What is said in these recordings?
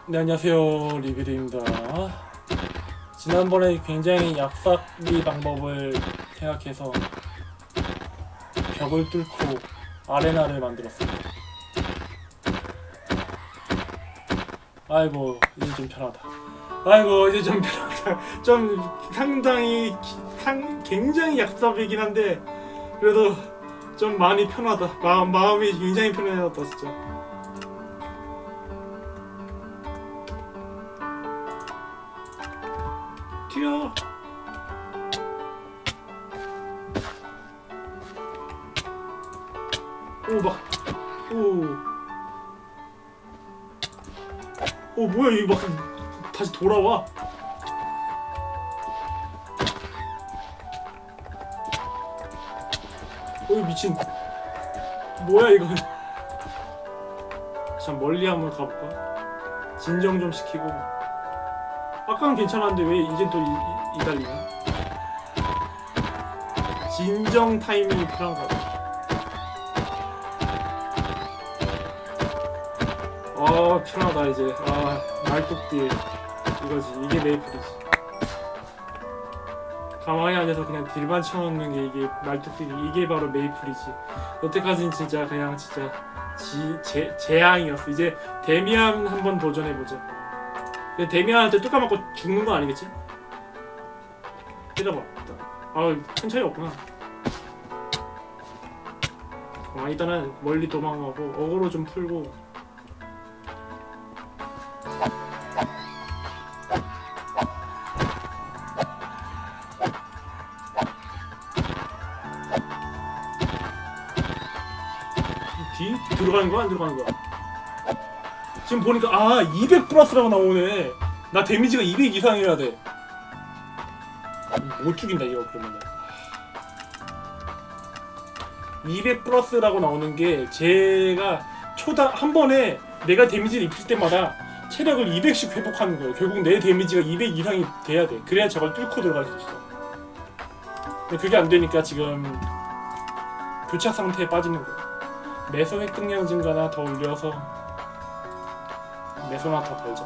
네, 안녕하세요. 리뷰드입니다. 지난번에 굉장히 얍삽이 방법을 생각해서 벽을 뚫고 아레나를 만들었습니다. 아이고, 이제 좀 편하다. 아이고, 이제 좀 편하다. 좀 상당히 굉장히 얍삽이긴 한데 그래도 좀 많이 편하다. 마음이 굉장히 편해졌다 진짜. 튀어. 오 뭐야 이거 막 다시 돌아와. 미친. 뭐야 이거. 참 멀리 한번 가볼까? 진정 좀 시키고. 아까는 괜찮았는데 왜 이젠 또 이달리냐? 진정 타이밍이 필요한 거 같아. 편하다 이제. 말뚝딜 이거지. 이게 메이플이지. 가만히 앉아서 그냥 딜만 쳐놓는 게 이게 말뚝딜. 이게 바로 메이플이지. 여태까지는 진짜 그냥 진짜 재앙이었어. 이제 데미안 한번 도전해보자. 데미안한테 뚜까 맞고 죽는 건 아니겠지? 때려봐. 큰 차이 없구나. 일단은 멀리 도망가고 어그로 좀 풀고. 들어가는 거야? 안 들어가는 거야? 지금 보니까 200 플러스라고 나오네. 나 데미지가 200 이상이어야 돼. 못 죽인다 이거 그러면. 200 플러스라고 나오는 게 제가 초당 한 번에 내가 데미지를 입힐 때마다 체력을 200씩 회복하는 거예요. 결국 내 데미지가 200 이상이 돼야 돼. 그래야 저걸 뚫고 들어갈 수 있어. 근데 그게 안 되니까 지금 교착 상태에 빠지는 거야. 매소 획득량 증가나 더 올려서 매소나 더 벌자.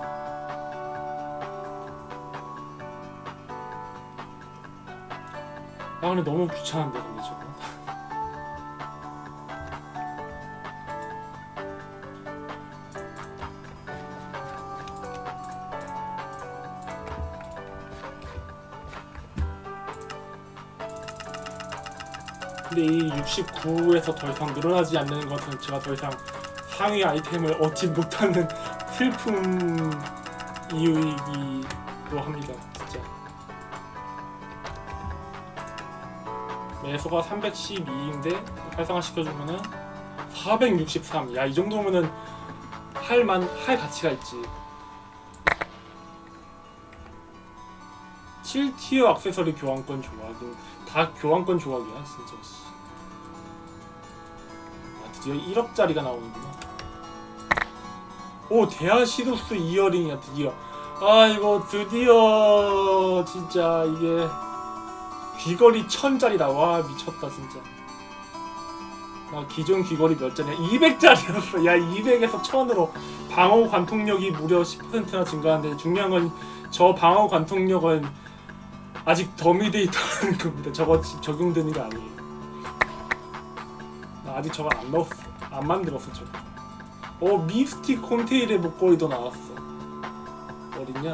근데 너무 귀찮은데 근데 저거. 근데 이 69에서 더 이상 늘어나지 않는 것은 제가 더 이상 상위 아이템을 얻지 못하는 슬픈 이유이기도 합니다. 진짜. 매소가 312인데 활성화 시켜주면은 463. 야, 이 정도면은 할 가치가 있지. 7티어 액세서리 교환권 조각은 다 교환권 조각이야 진짜. 드디어 1억짜리가 나오는구나. 데아시루스 이어링이야 드디어. 이거 드디어 진짜 이게 귀걸이 1000짜리다. 와 미쳤다 진짜. 나 기존 귀걸이 몇 짜리야? 200짜리였어. 야 200에서 1000으로 방어 관통력이 무려 10%나 증가하는데 중요한 건 저 방어 관통력은 아직 더미돼 있다는 겁니다. 저거 적용되는 게 아니에요. 나 아직 저거 안 넣었어. 안 만들었어 저거. 미스틱 콘테일의 목걸이도 나왔어. 어딨냐?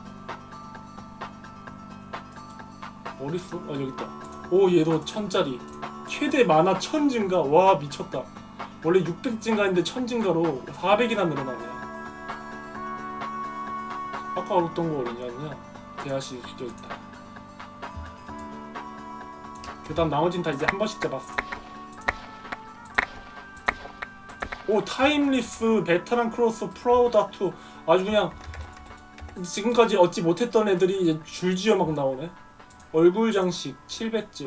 어딨어? 여기 있다. 얘도 1000짜리. 최대 만화 1000 증가. 와 미쳤다. 원래 600 증가인데 1000 증가로 400이나 늘어나네. 아까 얻었던 거 어디냐? 대하시 수도 있다. 그 다음 나머진 다 이제 한 번씩 잡았어. 타임리스, 베테랑 크로스, 프라우다투. 아주 그냥 지금까지 얻지 못했던 애들이 이제 줄지어 막 나오네. 얼굴 장식 700제.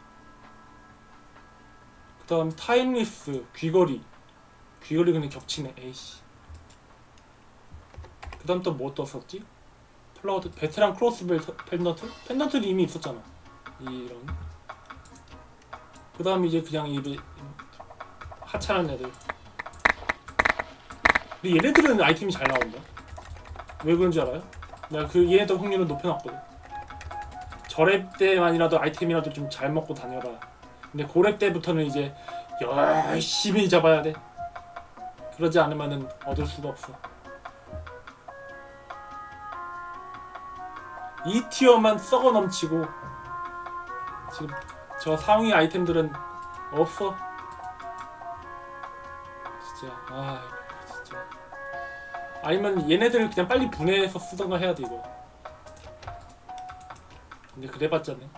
그 다음 타임리스, 귀걸이 그냥 겹치네. 에이씨. 그 다음 또 뭐 떴었지? 플라워드, 베테랑 크로스벨 펜던트? 펜던트는 이미 있었잖아. 이런. 그 다음 이제 그냥 하찮은 애들. 근데 얘네들은 아이템이 잘 나온다. 왜 그런지 알아요? 내가 그 얘네들 확률을 높여놨거든. 저랩 때만이라도 아이템이라도 좀 잘 먹고 다녀라. 근데 고랩 때부터는 이제 열심히 잡아야 돼. 그러지 않으면은 얻을 수가 없어. 2티어만 썩어 넘치고 지금 저 상위 아이템들은 없어. 진짜 진짜. 아니면 얘네들을 그냥 빨리 분해해서 쓰던가 해야 돼 이거. 근데 그래봤자네.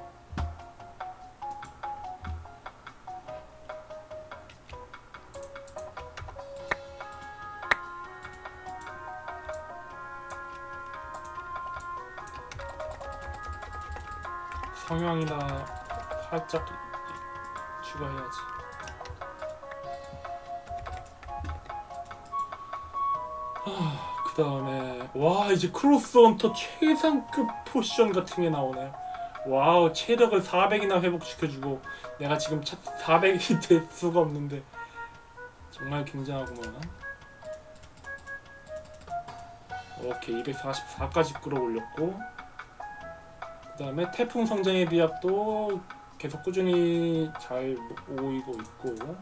성형이나 살짝 추가해야지. 그 다음에 와 이제 크로스헌터 최상급 포션 같은 게 나오네. 와우, 체력을 400이나 회복시켜주고 내가 지금 400이 될 수가 없는데 정말 굉장하구만. 오케이, 244까지 끌어올렸고, 그 다음에 태풍 성장의 비약도 계속 꾸준히 잘 모이고 있고,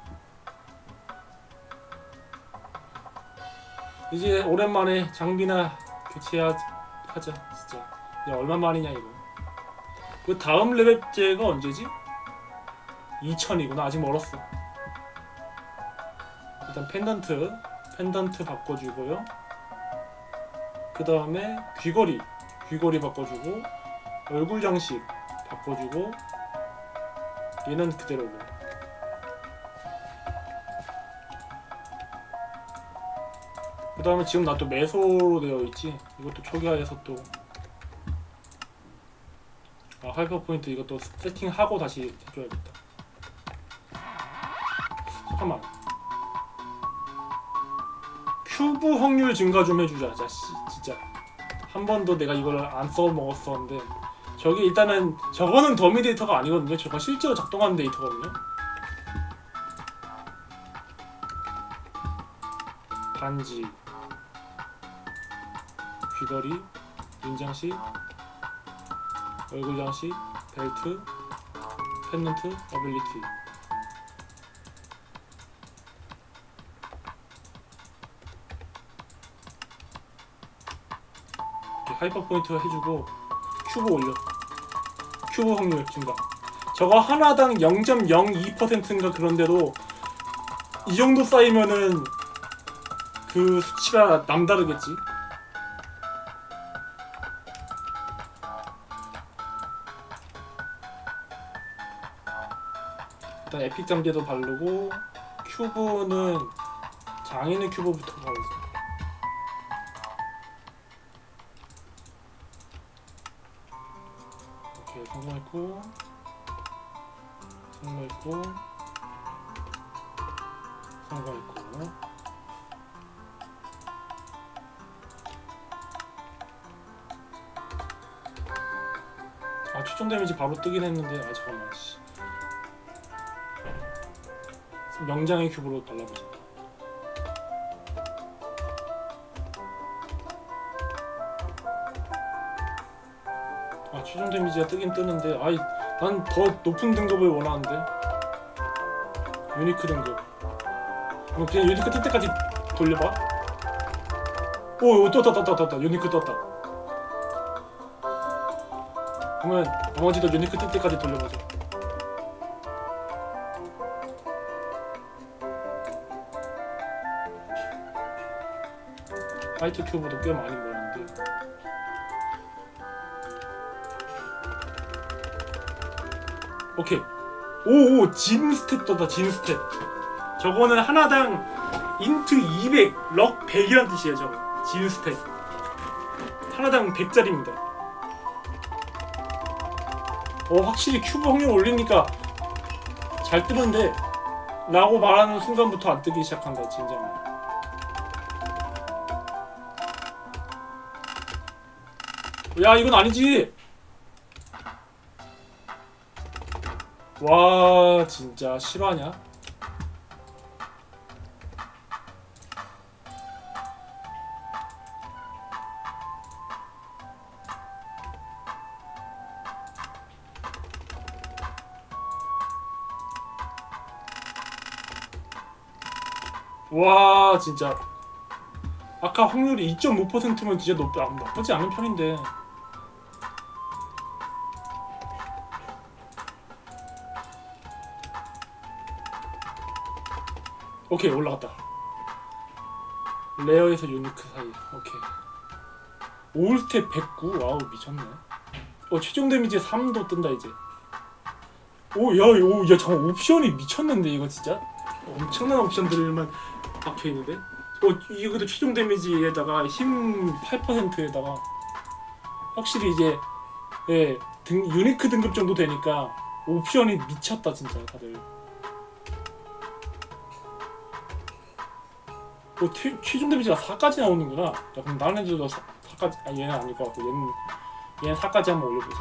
이제 오랜만에 장비나 교체하자 진짜. 야, 얼마만이냐 이거. 그 다음 레벨제가 언제지? 2000이구나. 아직 멀었어. 일단 펜던트 바꿔주고요. 그 다음에 귀걸이 바꿔주고, 얼굴 장식 바꿔주고, 얘는 그대로고. 그 다음에 지금 나 또 매소로 되어 있지. 이것도 초기화해서 또 하이퍼 포인트 이것도 세팅하고 다시 해줘야겠다. 잠깐만. 큐브 확률 증가 좀 해주자. 자씨 진짜 한 번도 내가 이걸 안 써먹었었는데, 저기 일단은 저거는 더미 데이터가 아니거든요. 저거 실제로 작동하는 데이터거든요. 반지, 귀걸이, 눈장식, 얼굴 장식, 벨트, 펜던트, 어빌리티. 하이퍼 포인트 해주고 큐브 올려. 큐브 확률 증가. 저거 하나당 0.02%인가 그런데도 이 정도 쌓이면은 그 수치가 남다르겠지. 일단 에픽 장비도 바르고, 큐브는 장인의 큐브부터 바르자. 오케이, 성공했고, 추천 데미지 바로 뜨긴 했는데, 잠깐만, 씨. 명장의 큐브로 발라보자. 최종 데미지가 뜨긴 뜨는데, 난 더 높은 등급을 원하는데. 유니크 등급. 그럼 그냥 유니크 뜰 때까지 돌려봐. 오, 떴다. 유니크 떴다. 그러면 나머지도 유니크 뜰 때까지 돌려보자. 화이트 큐브도 꽤 많이 모였는데. 오케이. 오, 진 스탯 떴다. 진 스탯. 저거는 하나당 인트 200, 럭 100이란 뜻이에요. 저거 진 스탯. 하나당 100짜리입니다. 확실히 큐브 확률 올리니까 잘 뜨는데, 라고 말하는 순간부터 안 뜨기 시작한다. 진짜. 야, 이건 아니지. 와, 진짜 실화냐? 와 진짜 아까 확률이 2.5%면 진짜 나쁘지 않은 편인데. 오케이 올라갔다. 레어에서 유니크 사이. 오케이. 올스텝 109. 와우 미쳤네. 최종 데미지 3도 뜬다 이제. 야 잠깐 옵션이 미쳤는데 이거 진짜 엄청난 옵션들만 박혀 있는데. 이것도 최종 데미지에다가 힘 8%에다가 확실히 이제 유니크 등급 정도 되니까 옵션이 미쳤다 진짜 다들. 최종 데미지가 4까지 나오는구나. 야, 그럼 다른 애들도 4까지 얘는 아닐 것 같고 얘는 4까지 한번 올려보자.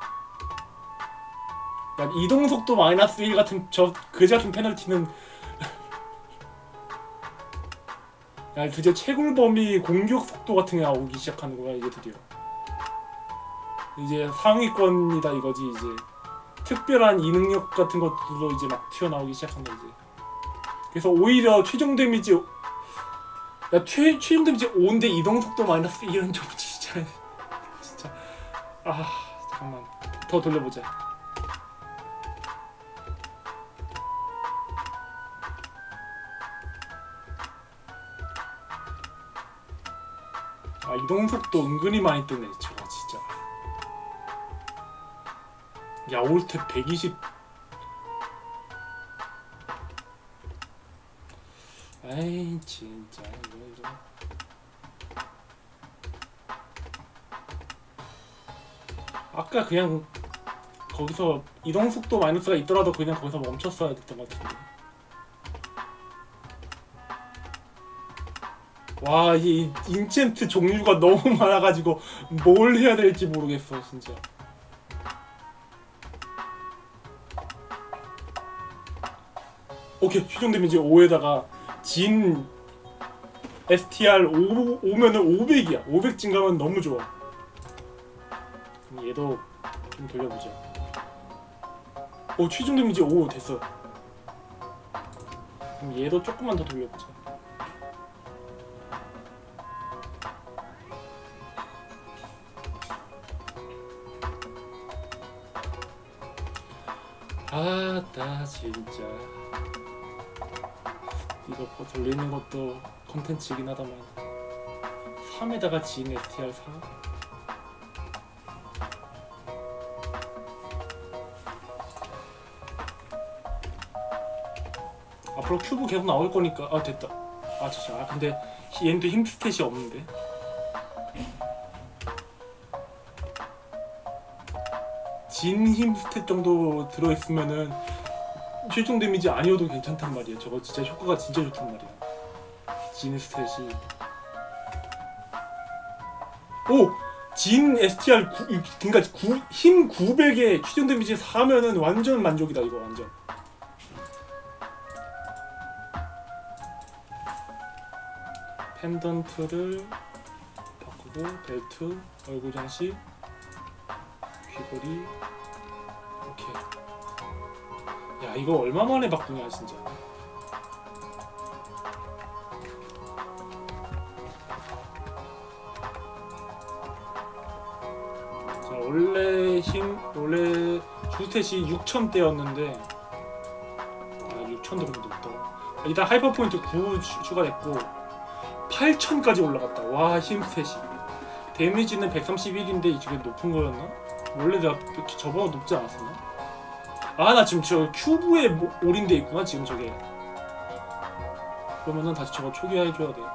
야, 이동속도 마이너스 1 같은 저 그지 같은 페널티는 야 드디어 채굴 범위 공격 속도 같은 게 나오기 시작하는구나 이제 드디어. 이제 상위권이다 이거지 이제. 특별한 이 능력 같은 것들도 이제 막 튀어나오기 시작한다 이제. 그래서 오히려 최종 데미지 최종 데미지 5인데 이동 속도 마이너스 1은 좀 진짜 잠깐만 더 돌려보자. 이동 속도 은근히 많이 뜨네 저거 진짜. 야 올스텝 120. 에이 진짜 이거 아까 그냥 거기서 이동속도 마이너스가 있더라도 그냥 거기서 멈췄어야 됐던 것 같은데. 와 이 인챈트 종류가 너무 많아가지고 뭘 해야 될지 모르겠어 진짜. 오케이 최종 데미지 5에다가 진 STR 5면은 500이야. 500 증가하면 너무 좋아. 그럼 얘도 좀 돌려보자. 최종 데미지 5 됐어. 그럼 얘도 조금만 더 돌려보자. 나 진짜 이거 돌리는 것도 컨텐츠이긴 하다만 3에다가 진 STR 4? 앞으로 큐브 계속 나올 거니까. 됐다. 진짜. 근데 얘는 또 힘 스탯이 없는데. 진 힘 스탯 정도 들어있으면은 최종 데미지 아니어도 괜찮단 말이야. 저거 진짜 효과가 진짜 좋단 말이야. 진 스탯이. 진 STR 그러니까 힘 900에 최종 데미지 4면은 완전 만족이다 이거 완전. 펜던트를 바꾸고 벨트, 얼굴 장식, 귀걸이. 오케이. 야 이거 얼마 만에 바꾸냐 진짜. 자 원래 주스탯이 6000대였는데 6000대로 높다. 일단 하이퍼 포인트 9 추가됐고 8000까지 올라갔다. 와 힘 스탯이. 데미지는 131인데 이게 높은 거였나? 원래 내가 저번에 높지 않았었나? 나 지금 저 큐브에 올인돼 있구나 지금 저게. 그러면은 다시 저거 초기화해줘야 돼.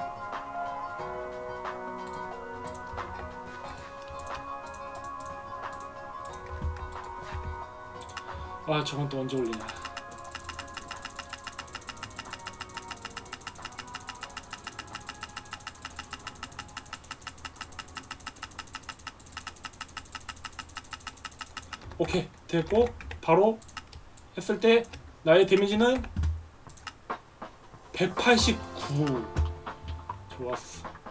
저건 또 언제 올리냐. 오케이 됐고 바로 했을 때 나의 데미지는 189. 좋았어.